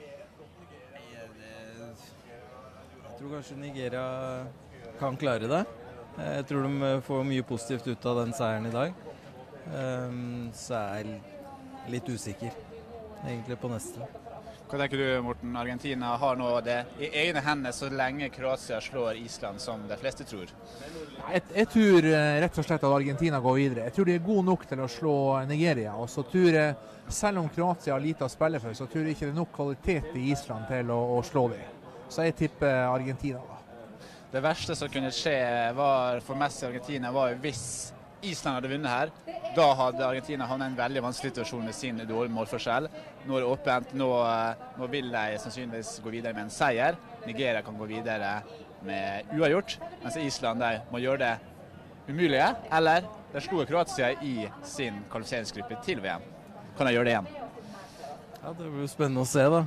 Jeg tror kanskje Nigeria kan klare det. Jeg tror de får mye positivt ut av den seieren i dag. Um, så er jeg litt usikker, egentlig, på neste. Hva tenker du, Morten? Argentina har nå det i egne hender så lenge Kroatia slår Island, som de fleste tror. Jeg, jeg tror rett og slett at Argentina går videre. Jeg tror de er gode nok til å slå Nigeria. Og så tror jeg, selv om Kroatia har lite å spille for, så tror jeg ikke det er nok kvalitet i Island til å, å slå dem. Så jeg tipper Argentina da. Det verste som kunne skje var for Messi og Argentina var jo hvis Island hadde vunnet her. Da hadde Argentina havnet i en veldig vanskelig situasjon med sin dårlige målforskjell. Nå er det åpent, nå, nå vil de sannsynligvis gå videre med en seier. Nigeria kan gå videre med uavgjort, mens Island de må gjøre det umulige. Eller de slo Kroatia i sin kvalifiseringsgruppe til V M. Kan de gjøre det igjen? Ja, det blir spennende å se da.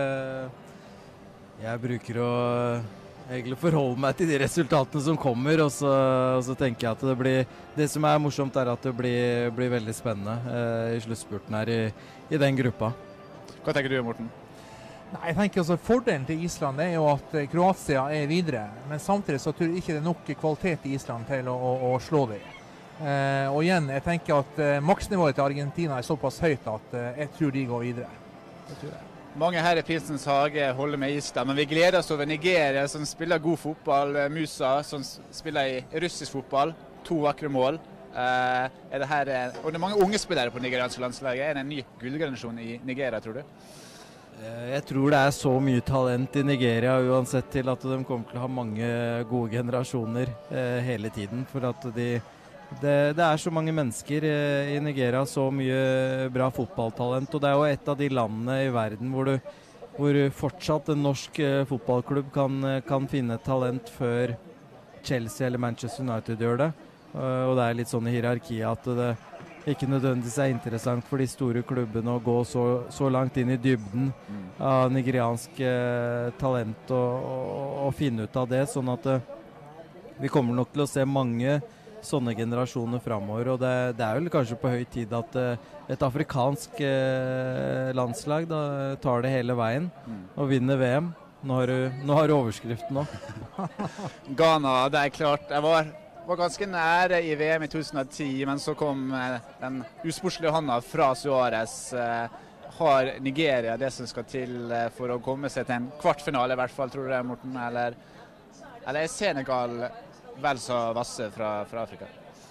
Jeg bruker å egentlig forholde meg til de resultatene som kommer, og så, og så tenker jeg at det blir, det som er morsomt er at det blir, blir veldig spennende eh, i sluttspurten her i, i den gruppa. Hva tenker du, Morten? Nei, jeg tenker altså Fordelen til Island er jo at Kroatia er videre, men samtidig så tror jeg ikke det er nok kvalitet i Island til å, å, å slå dem. Eh, og igjen, jeg tenker at eh, maksnivået til Argentina er såpass høyt at eh, jeg tror de går videre. Det tror jeg. Mange her i Prinsens hage holder med Island, men vi gleder oss over Nigeria, som spiller god fotball. Musa, som spiller i russisk fotball. To vakre mål. Eh, er det her, og det er mange unge spillere på nigerianske landslaget. Er det en ny gullgenerasjon i Nigeria, tror du? Jeg tror det er så mye talent i Nigeria, uansett til at de kommer til å ha mange gode generasjoner eh, hele tiden. For at de, det, det er så mange mennesker eh, i Nigeria, så mye bra fotballtalent. Og det er jo et av de landene i verden hvor, du, hvor fortsatt en norsk eh, fotballklubb kan, kan finne talent før Chelsea eller Manchester United gjør det. Uh, og det er litt sånn i hierarkiet at det ikke nødvendigvis er interessant for de store klubbene å gå så, så langt inn i dybden mm. av nigeriansk uh, talent og, og, og finne ut av det, sånn at uh, vi kommer nok til å se mange sånne generasjoner fremover, og det, det er vel kanskje på høy tid at uh, et afrikansk uh, landslag da, tar det hele veien mm. og vinner V M. Nå har du, nå har du overskriften nå. Ghana, det er klart, jeg var var ganske nære i V M i to tusen og ti, men så kom eh, den usportslige hånda fra Suárez. Eh, har Nigeria det som skal til eh, for å komme seg til en kvartfinale, i hvert fall, tror du det, Morten? Eller, eller er Senegal vel så vasse fra, fra Afrika?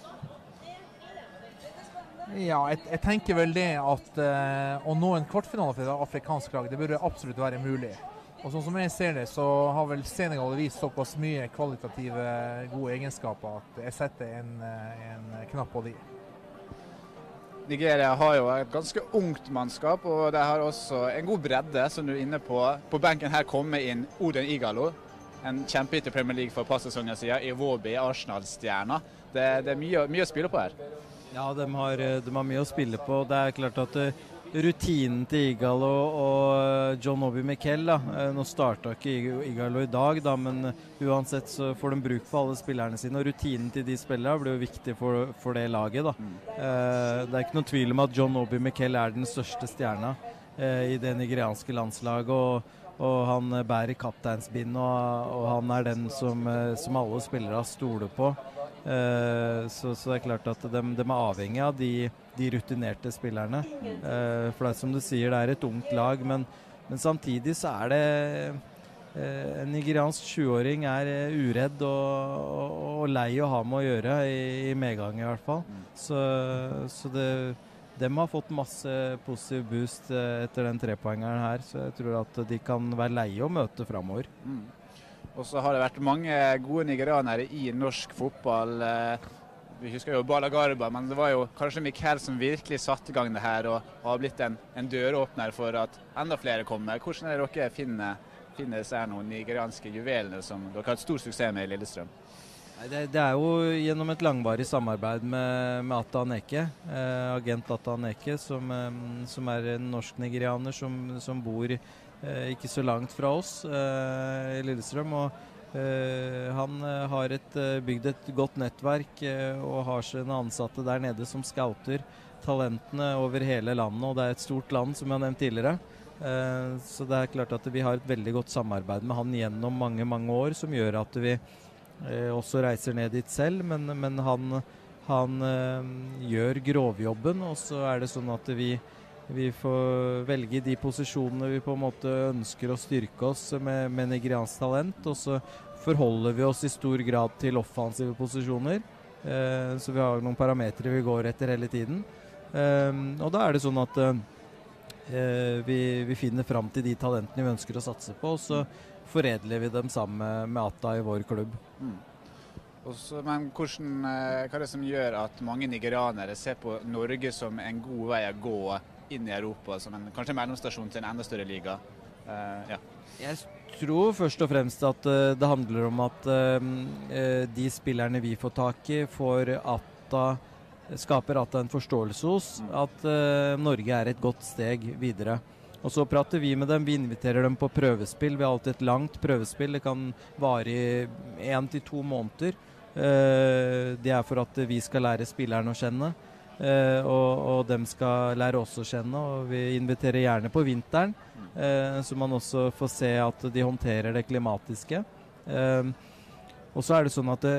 Ja, jeg, jeg tenker vel det at eh, å nå en kvartfinale for et afrikansk lag, det burde absolutt være mulig. Og sånn som jeg ser det, så har vel Senegal vist såpass mye kvalitative gode egenskaper at jeg setter en, en knapp på de. Nigeria har jo et ganske ungt mannskap, og de har også en god bredde, som du er inne på. På benken her kommer inn Odin Igalo, en kjempehit i Premier League for et par sesonger siden, Iwobi, Arsenal-stjerna. Det, det er mye, mye å spille på her. Ja, de har, de har mye å spille på. Det er klart at rutinen til Igalo og John Obi Mikel da. Nå startet ikke Igalo i dag, da, men uansett så får de bruk for alle spillerne sine, og rutinen til de spillerne blir jo viktig for, for det laget. Da. Mm. Eh, det er ikke noen tvil om at John Obi Mikel er den største stjerna eh, i det nigerianske landslaget, og, og han bærer kapteinsbind, og, og han er den som, som alle spillere stoler på. Eh, så, så det er klart at de, de er avhengig av de de rutinerte spillerne. Uh, for det er som du sier, det er et ungt lag, men, men samtidig så er det uh, en nigeriansk tjueåring er uh, uredd og, og, og lei å ha med å gjøre i, i medgang i hvert fall. Så, så det, de har fått masse positiv boost eh, etter den trepoengeren her, så jeg tror at de kan være leie å møte fremover. Mm. Og så har det vært mange gode nigerianere i norsk fotball. Vi husker jo Bala Garba, men det var jo kanskje Mikael som virkelig satte i gang det her, og har blitt en, en døråpner for at enda flere kommer. Hvordan er det dere finner, finner disse noen nigerianske juvelene som dere har hatt stor suksess med i Lillestrøm? Det, det er jo gjennom et langvarig samarbeid med, med Atta Aneke, eh, agent Atta Aneke, som, eh, som er en norsk-nigerianer som, som bor eh, ikke så langt fra oss eh, i Lillestrøm. Og eh, han har et, bygd et godt nettverk eh, og har sine ansatte der nede som scouter talentene over hele landet, og det er et stort land, som jeg har nevnt tidligere. Eh, så det er klart at vi har et veldig godt samarbeid med han gjennom mange, mange år, som gjør at vi Eh, også reiser ned dit selv, men, men han, han eh, gjør grovjobben, og så er det sånn at vi, vi får velge de posisjonene vi på en måte ønsker å styrke oss med, med nigeriansk talent, og så forholder vi oss i stor grad til offensive posisjoner, eh, så vi har noen parametre vi går etter hele tiden. Eh, og da er det sånn at eh, vi, vi finner fram til de talentene vi ønsker å satse på, og så foredler vi dem sammen med Atta i vår klubb. Mm. Også, men hvordan, hva er det som gjør at mange nigerianere ser på Norge som en god vei å gå inn i Europa, som en, kanskje en mellomstasjon til en enda større liga? Uh, ja. Jeg tror først og fremst at uh, det handler om at uh, de spillerne vi får tak i, får Atta, skaper Atta en forståelse hos, mm. at uh, Norge er et godt steg videre. Og så prater vi med dem, vi inviterer dem på prøvespill. Vi har alltid et langt prøvespill, det kan vare i en til to måneder. Eh, det er for at vi skal lære spillerne å kjenne, eh, og, og dem skal lære oss å kjenne. Og vi inviterer gjerne på vinteren, eh, så man også får se at de håndterer det klimatiske. Eh, og så er det sånn at det,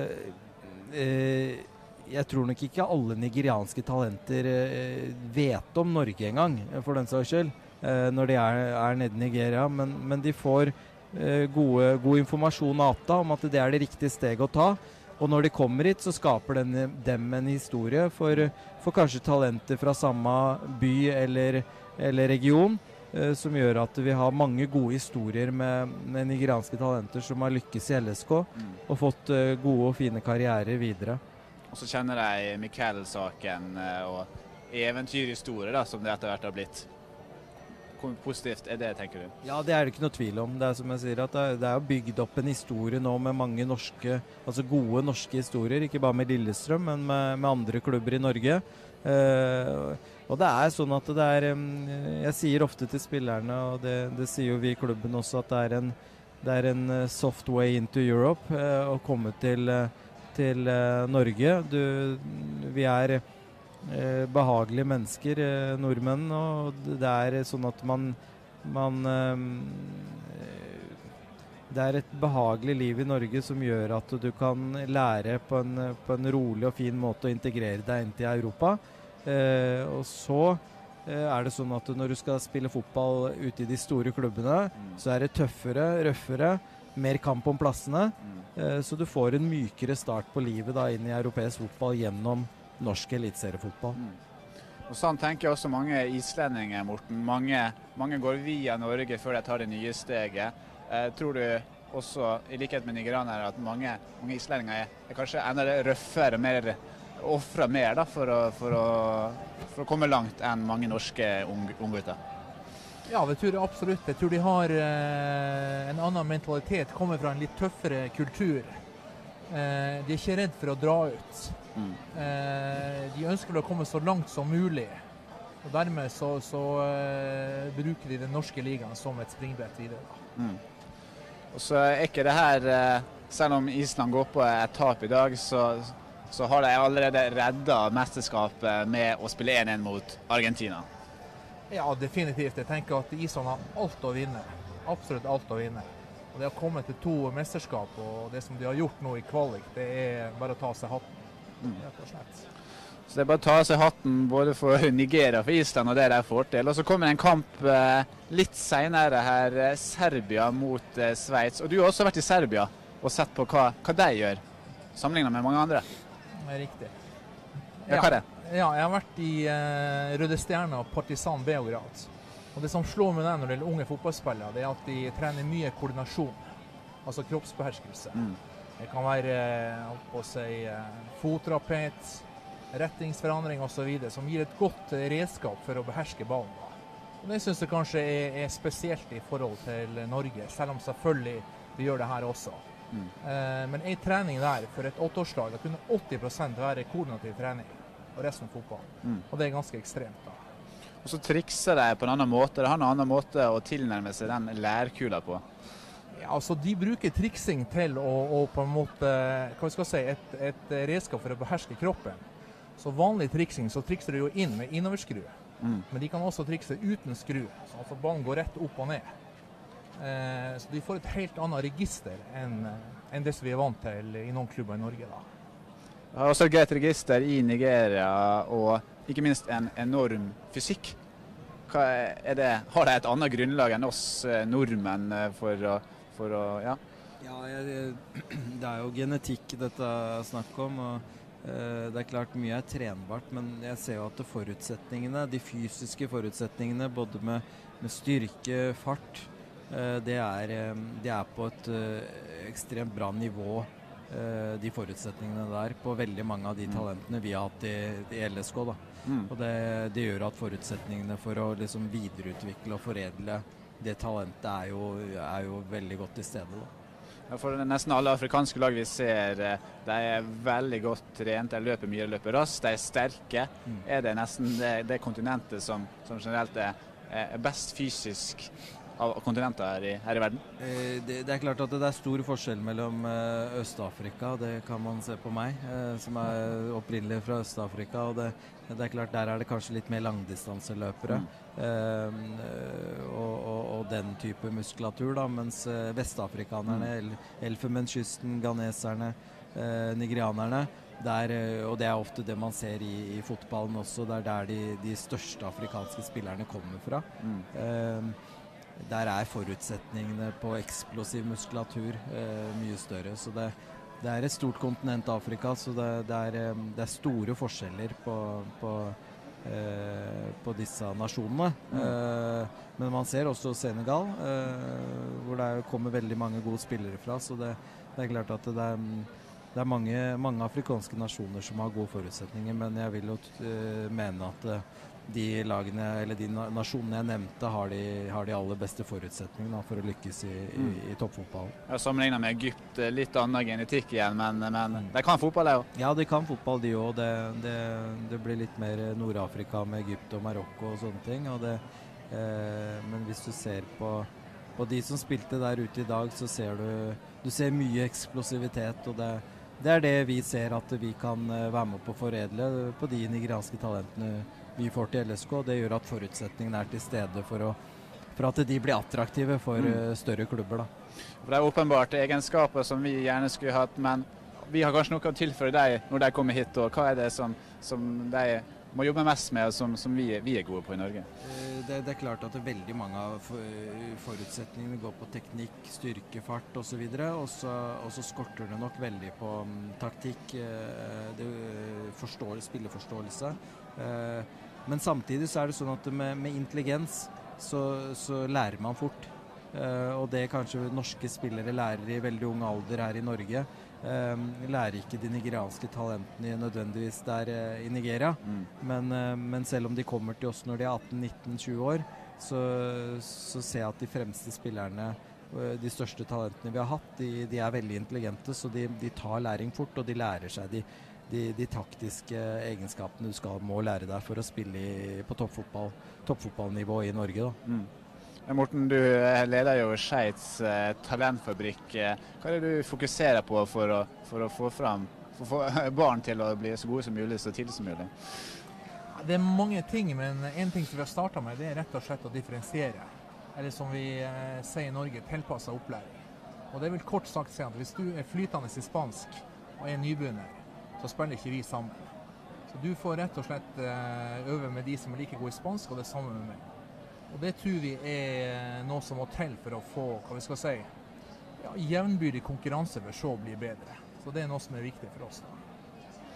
eh, jeg tror nok ikke alle nigerianske talenter eh, vet om Norge engang, for den saks skyld. Når de er, er nede i Nigeria, men, men de får eh, gode, god informasjon av Atta om at det er det riktige steget å ta. Og når de kommer hit, så skaper den, dem en historie for, for kanskje talenter fra samme by eller, eller region, eh, som gjør at vi har mange gode historier med, med nigerianske talenter som har lykkes i L S K mm. og fått eh, gode og fine karrierer videre. Og så kjenner de Mikael-saken eh, og eventyrhistorie da, som det etter hvert har blitt. Hvor positivt er det, tenker du? Ja, det er det ikke noe tvil om. Det er som jeg sier, at det er, det er bygd opp en historie nå med mange norske, altså gode norske historier, ikke bare med Lillestrøm, men med, med andre klubber i Norge. Eh, og det er sånn at det er, jeg sier ofte til spillerne, og det, det sier jo vi i klubben også, at det er en, det er en soft way into Europe eh, å komme til, til eh, Norge. Du, vi er Eh, behagelige mennesker, eh, nordmenn, og det er sånn at man, man eh, det er et behagelig liv i Norge som gjør at du kan lære på en, på en rolig og fin måte å integrere deg inn til Europa. Eh, og så eh, er det sånn at når du skal spille fotball ute i de store klubbene, mm. så er det tøffere, røffere, mer kamp om plassene, mm. eh, så du får en mykere start på livet da inn i europeisk fotball gjennom norsk elitseriefotball. Mm. Og sånn tenker også mange islendinger, Morten. Mange, mange går via Norge før de tar det nye steget. Eh, tror du også, i likhet med nigerianere, at mange, mange islendinger er, er kanskje enda røffere, mer offrer mer da, for, å, for, å, for å komme langt enn mange norske unggutter? Ja, det tror jeg absolutt. Jeg tror de har eh, en annen mentalitet, kommer fra en litt tøffere kultur. Eh, de er ikke redd for å dra ut. Mm. Eh, de ønsker å komme så langt som mulig. Og dermed så, så eh, bruker de den norske ligaen som et springbrett videre. Mm. Og så er ikke det her, eh, selv om Island går på et tap i dag, så, så har de allerede reddet mesterskapet med å spille en en mot Argentina. Ja, definitivt. Jeg tenker at Island har alt å vinne. Absolutt alt å vinne. Og det har kommet til to mesterskap, og det som de har gjort nå i kvalik, det er bare å ta seg hatten. Mm. Så det er bare å ta seg hatten både for Nigeria, for Island og det de får til. Og så kommer en kamp eh, litt senere her, eh, Serbia mot eh, Sveits. Og du har også vært i Serbia og sett på hva, hva de gjør, sammenlignet med mange andre. Det er riktig. Ja, hva er det? Ja, jeg har vært i eh, Røde Stjerne og Partizan Beograd. Og det som slår meg der når det gjelder unge fotballspillere, det er at de trener mye koordinasjon, altså kroppsbeherskelse. Mm. Det kan være eh, å si, eh, fotrapet, retningsforandring og så videre, som gir et godt redskap for å beherske ballen. Og det synes jeg kanskje er, er spesielt i forhold til Norge, selv om selvfølgelig vi gjør det her også. Mm. Eh, men en trening der for et åtteårslag, da kunne åtti prosent være koordinativ trening, og resten fotball. Mm. Og det er ganske ekstremt da. Og så trikser de på en annen måte. Det har en annen måte å tilnærme seg den lærkula på. Ja, altså de bruker triksing til å, å på en måte, hva skal jeg si, et, et redskap for å beherske kroppen. Så vanlig triksing, så trikser de jo inn med innoverskru. Mm. Men de kan også trikse uten skru, så altså ballen går rett opp og ned. Eh, så de får et helt annet register enn, enn det som vi er vant til i noen klubber i Norge da. Det har også et greit register i Nigeria, og ikke minst en enorm fysikk. Hva er det? Har de et annet grunnlag enn oss nordmenn for å, for å ja? Ja, jeg, det er jo genetikk dette er snakk om, og uh, det er klart mye er trenbart, men jeg ser jo at forutsetningene, de fysiske forutsetningene, både med, med styrke, fart, uh, det, er, um, det er på et uh, ekstremt bra nivå. De forutsetningene der på veldig mange av de talentene vi har hatt i, i L S K da. Mm. Og det, det gjør at forutsetningene for å liksom videreutvikle og foredle det talentet er jo, er jo veldig godt i stedet da. Ja, for nesten alle afrikanske lag vi ser, de er veldig godt trent, de løper mye, de løper raskt, de er sterke. Mm. Er det nesten det, det kontinentet som, som generelt er, er best fysisk av kontinenter her i, her i verden? Eh, det, det er klart at det er stor forskjell mellom eh, Øst-Afrika, det kan man se på meg, eh, som er opprinnelig fra Øst-Afrika, og det, det er klart der er det kanskje litt mer langdistanseløpere, mm. eh, og, og, og den type muskulatur da, mens eh, vestafrikanerne, mm. Elfenbenskysten, ghaneserne, eh, nigerianerne, der, og det er ofte det man ser i, i fotballen også, det er der de, de største afrikanske spillerne kommer fra. Mm. Eh, Der er forutsetningene på eksplosiv muskulatur eh, mye større, så det, det er et stort kontinent Afrika, så det, det, er, det er store forskjeller på, på, eh, på disse nasjonene. Mm. Eh, men man ser også Senegal, eh, hvor det kommer veldig mange gode spillere fra, så det, det er klart at det er, det er mange, mange afrikanske nasjoner som har gode forutsetninger, men jeg vil jo uh, mene at uh, de lagene, eller de nasjonene jeg nevnte, har de, har de aller beste forutsetningene for å lykkes i, i, i toppfotballen. Jeg sammenligner med Egypt, litt annen genetikk igjen, men, men de kan fotball, de også? Ja, de kan fotball, de også. Det, det, det blir litt mer Nord-Afrika med Egypt og Marokko og sånne ting. Og det, eh, men hvis du ser på, på de som spilte der ute i dag, så ser du, du ser mye eksplosivitet, og det, det er det vi ser at vi kan være med på å foredle på de nigerianske talentene vi får til L S K. Det gjør at forutsetningene er til stede for, å, for at de blir attraktive for mm. større klubber da. For det er åpenbart egenskaper som vi gjerne skulle hatt, men vi har kanskje noe å tilføre deg når de kommer hit, og hva er det som, som de må jobbe mest med, og som, som vi, vi er gode på i Norge? Det, det er klart at det er veldig mange av forutsetningene går på teknikk, styrke, fart og så videre, og så, og så skorter det nok veldig på um, taktikk, det, forstår, spilleforståelse. Uh, men samtidig så er det sånn at med, med intelligens så, så lærer man fort. Uh, og det kanskje norske spillere lærer i veldig ung alder her i Norge. Uh, lærer ikke de nigerianske talentene nødvendigvis der uh, i Nigeria. Mm. Men, uh, men selv om de kommer til oss når de er atten nitten tjue år, så, så ser jeg at de fremste spillerne, uh, de største talentene vi har hatt, de, de er veldig intelligente, så de, de tar læring fort, og de lærer seg de De, de taktiske egenskapene du skal må lære deg for å spille i, på toppfotball, toppfotballnivå i Norge. Da. Mm. Morten, du leder jo Skeits eh, talentfabrikk. Hva er det du fokuserer på for å, for å få fram for å få barn til å bli så gode som mulig, så tidlig som mulig? Det er mange ting, men en ting som vi har startet med, det er rett og slett å differensiere. Eller som vi eh, sier i Norge, tilpasset opplæring. Og det vil kort sagt si at hvis du er flytende i spansk og er nybegynner, så spiller ikke vi sammen. Så du får rett og slett uh, øve med de som er like gode i spansk, og det samme med meg. Og det tror vi er noe som må til for å få, hva vi skal si, ja, jevnbyrdig konkurranse for så å bli bedre. Så det er noe som er viktig for oss da.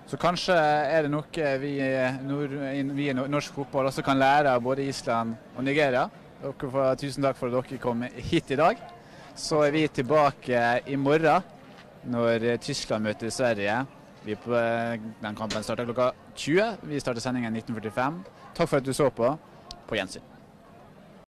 Så kanskje er det noe vi, nord, vi i norsk fotball også kan lære av både Island og Nigeria. Dere får, tusen takk for at dere kom hit i dag. Så er vi tilbake i morgen når Tyskland møter Sverige. Vi på, den kampen starter klokka tjue. Vi starter sendingen nitten førtifem. Takk for at du så på. På gjensyn.